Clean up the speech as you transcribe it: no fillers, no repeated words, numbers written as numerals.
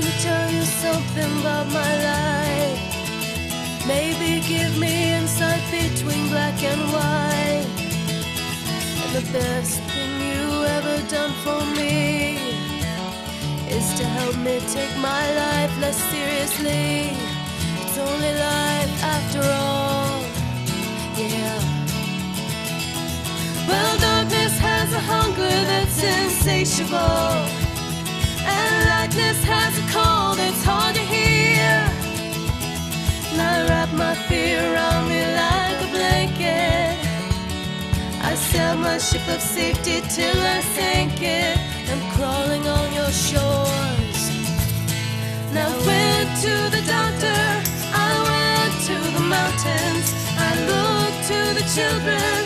me tell you something about my life. Maybe give me insight between black and white. And the best thing you ever done for me is to help me take my life less seriously. It's only life after all, yeah. Well, darkness has a hunger that's insatiable, and lightness has a call that's hard to hear. And I wrap my fear around me like a blanket. I sail my ship of safety till I sink it. I'm crawling on your shores. Now I went to the doctor, I went to the mountains, I looked to the children